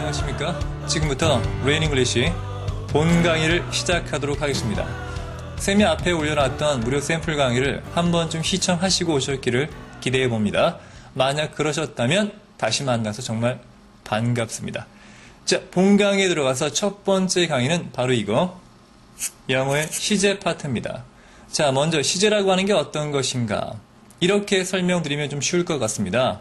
안녕하십니까? 지금부터 Rain English 본 강의를 시작하도록 하겠습니다. 쌤이 앞에 올려놨던 무료 샘플 강의를 한 번쯤 시청하시고 오셨기를 기대해 봅니다. 만약 그러셨다면 다시 만나서 정말 반갑습니다. 자, 본 강의에 들어가서 첫 번째 강의는 바로 이거, 영어의 시제 파트입니다. 자, 먼저 시제라고 하는 게 어떤 것인가? 이렇게 설명드리면 좀 쉬울 것 같습니다.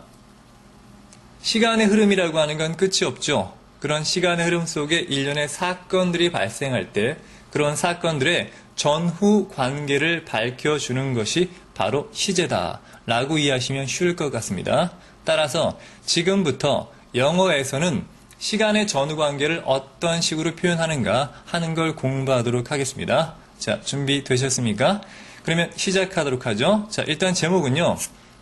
시간의 흐름이라고 하는 건 끝이 없죠. 그런 시간의 흐름 속에 일련의 사건들이 발생할 때 그런 사건들의 전후 관계를 밝혀주는 것이 바로 시제다 라고 이해하시면 쉬울 것 같습니다. 따라서 지금부터 영어에서는 시간의 전후 관계를 어떤 식으로 표현하는가 하는 걸 공부하도록 하겠습니다. 자, 준비되셨습니까? 그러면 시작하도록 하죠. 자, 일단 제목은요,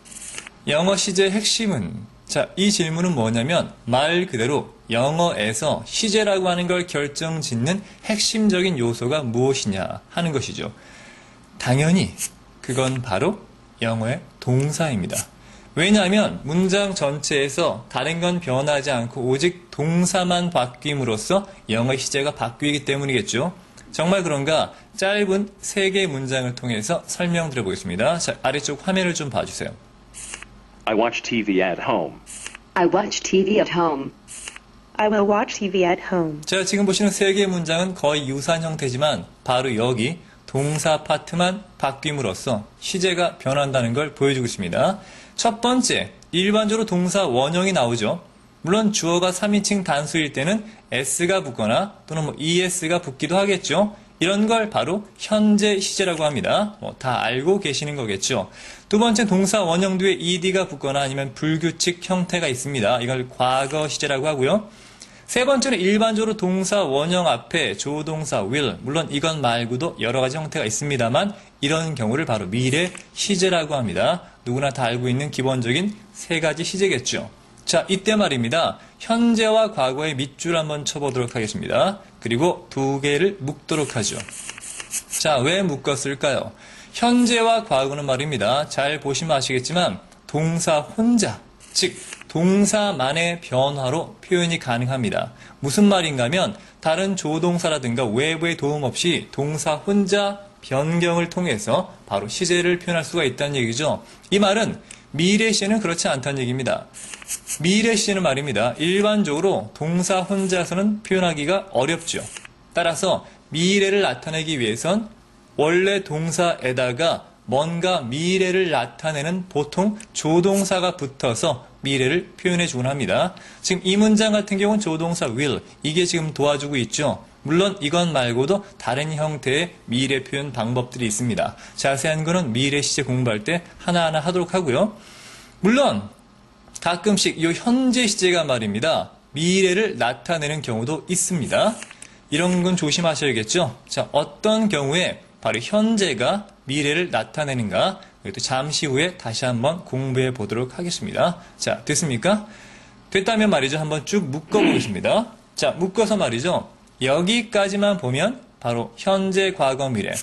영어 시제의 핵심은, 자, 이 질문은 뭐냐면 말 그대로 영어에서 시제라고 하는 걸 결정짓는 핵심적인 요소가 무엇이냐 하는 것이죠. 당연히 그건 바로 영어의 동사입니다. 왜냐하면 문장 전체에서 다른 건 변하지 않고 오직 동사만 바뀜으로써 영어의 시제가 바뀌기 때문이겠죠. 정말 그런가? 짧은 3개의 문장을 통해서 설명드려 보겠습니다. 자, 아래쪽 화면을 좀 봐주세요. I watch TV at home. I watch TV at home. I will watch TV at home. 자, 지금 보시는 3개의 문장은 거의 유사한 형태지만 바로 여기 동사 파트만 바뀜으로써 시제가 변한다는 걸 보여주고 있습니다. 첫 번째, 일반적으로 동사 원형이 나오죠. 물론 주어가 3인칭 단수일 때는 s가 붙거나 또는 es가 붙기도 하겠죠. 이런 걸 바로 현재 시제라고 합니다. 다 알고 계시는 거겠죠. 두 번째, 동사 원형 뒤에 ed가 붙거나 아니면 불규칙 형태가 있습니다. 이걸 과거 시제라고 하고요. 세 번째는 일반적으로 동사 원형 앞에 조동사 will, 물론 이건 말고도 여러 가지 형태가 있습니다만 이런 경우를 바로 미래 시제라고 합니다. 누구나 다 알고 있는 기본적인 3가지 시제겠죠. 자, 이때 말입니다. 현재와 과거의 밑줄 한번 쳐보도록 하겠습니다. 그리고 2개를 묶도록 하죠. 자, 왜 묶었을까요? 현재와 과거는 말입니다. 잘 보시면 아시겠지만 동사 혼자, 즉 동사만의 변화로 표현이 가능합니다. 무슨 말인가 하면 다른 조동사라든가 외부의 도움 없이 동사 혼자 변경을 통해서 바로 시제를 표현할 수가 있다는 얘기죠. 이 말은 미래 시제는 그렇지 않다는 얘기입니다. 미래 시제는 말입니다. 일반적으로 동사 혼자서는 표현하기가 어렵죠. 따라서 미래를 나타내기 위해선 원래 동사에다가 뭔가 미래를 나타내는 보통 조동사가 붙어서 미래를 표현해 주곤 합니다. 지금 이 문장 같은 경우는 조동사 will, 이게 지금 도와주고 있죠. 물론 이건 말고도 다른 형태의 미래 표현 방법들이 있습니다. 자세한 거는 미래 시제 공부할 때 하나하나 하도록 하고요. 물론 가끔씩 이 현재 시제가 말입니다. 미래를 나타내는 경우도 있습니다. 이런 건 조심하셔야겠죠. 자, 어떤 경우에 바로 현재가 미래를 나타내는가? 이것도 잠시 후에 다시 한번 공부해 보도록 하겠습니다. 자, 됐습니까? 됐다면 말이죠. 한번 쭉 묶어보겠습니다. 자, 묶어서 말이죠. 여기까지만 보면 바로 현재, 과거, 미래.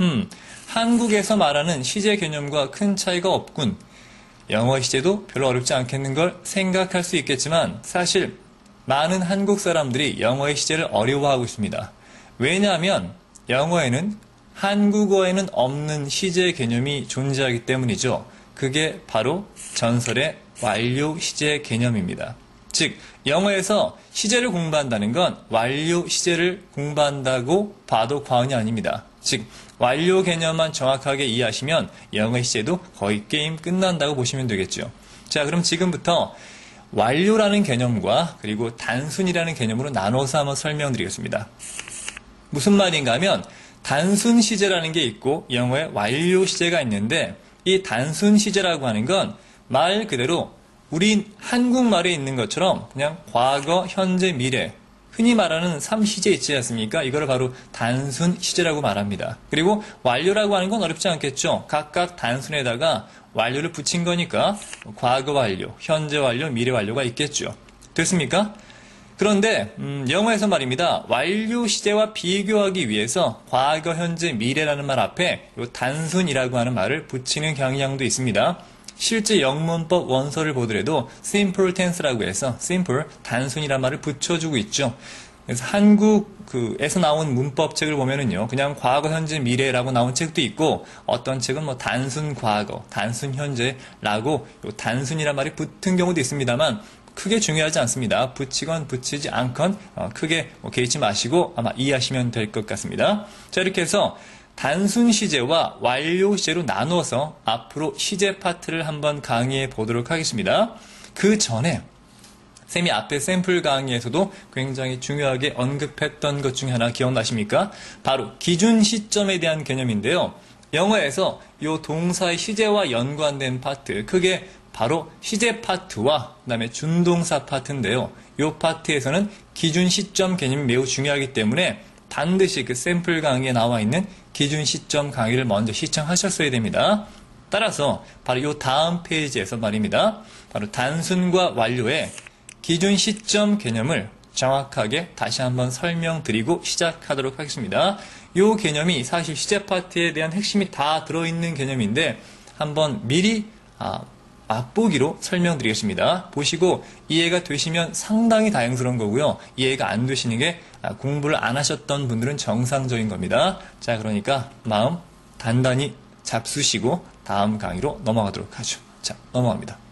한국에서 말하는 시제 개념과 큰 차이가 없군. 영어 시제도 별로 어렵지 않겠는 걸 생각할 수 있겠지만 사실 많은 한국 사람들이 영어의 시제를 어려워하고 있습니다. 왜냐하면 영어에는 한국어에는 없는 시제 개념이 존재하기 때문이죠. 그게 바로 전설의 완료 시제 개념입니다. 즉, 영어에서 시제를 공부한다는 건 완료 시제를 공부한다고 봐도 과언이 아닙니다. 즉, 완료 개념만 정확하게 이해하시면 영어 시제도 거의 게임 끝난다고 보시면 되겠죠. 자, 그럼 지금부터 완료라는 개념과 그리고 단순이라는 개념으로 나눠서 한번 설명드리겠습니다. 무슨 말인가 하면 단순 시제라는 게 있고 영어에 완료 시제가 있는데 이 단순 시제라고 하는 건 말 그대로 우리 한국말에 있는 것처럼 그냥 과거, 현재, 미래, 흔히 말하는 3시제 있지 않습니까? 이걸 바로 단순 시제라고 말합니다. 그리고 완료라고 하는 건 어렵지 않겠죠? 각각 단순에다가 완료를 붙인 거니까 과거 완료, 현재 완료, 미래 완료가 있겠죠. 됐습니까? 그런데 영어에서 말입니다. 완료 시제와 비교하기 위해서 과거, 현재, 미래라는 말 앞에 요 단순이라고 하는 말을 붙이는 경향도 있습니다. 실제 영문법 원서를 보더라도 simple tense라고 해서 simple, 단순이란 말을 붙여주고 있죠. 그래서 한국에서 나온 문법책을 보면은요, 그냥 과거, 현재, 미래라고 나온 책도 있고, 어떤 책은 뭐 단순 과거, 단순 현재라고 요 단순이란 말이 붙은 경우도 있습니다만, 크게 중요하지 않습니다. 붙이건 붙이지 않건 크게 개의치 마시고 아마 이해하시면 될 것 같습니다. 자, 이렇게 해서 단순 시제와 완료 시제로 나누어서 앞으로 시제 파트를 한번 강의해 보도록 하겠습니다. 그 전에 쌤이 앞에 샘플 강의에서도 굉장히 중요하게 언급했던 것 중에 하나 기억나십니까? 바로 기준 시점에 대한 개념인데요. 영어에서 이 동사의 시제와 연관된 파트, 크게 바로 시제 파트와 그다음에 준동사 파트인데요. 이 파트에서는 기준 시점 개념이 매우 중요하기 때문에 반드시 그 샘플 강의에 나와 있는 기준 시점 강의를 먼저 시청하셨어야 됩니다. 따라서 바로 이 다음 페이지에서 말입니다. 바로 단순과 완료의 기준 시점 개념을 정확하게 다시 한번 설명드리고 시작하도록 하겠습니다. 이 개념이 사실 시제 파트에 대한 핵심이 다 들어있는 개념인데 한번 미리 맛보기로 설명드리겠습니다. 보시고 이해가 되시면 상당히 다행스러운 거고요. 이해가 안 되시는 게 공부를 안 하셨던 분들은 정상적인 겁니다. 자, 그러니까 마음 단단히 잡수시고 다음 강의로 넘어가도록 하죠. 자, 넘어갑니다.